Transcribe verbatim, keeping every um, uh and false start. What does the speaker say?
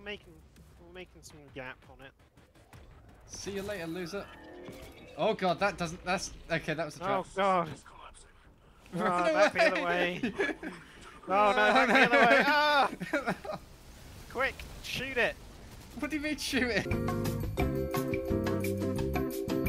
making we're making some gap on it. See you later, loser. Oh god, that doesn't. That's okay. That was a trap. Oh god. Oh, Run back away. the other way. Oh no, back the other way. Ah! Quick, shoot it. What do you mean shoot it?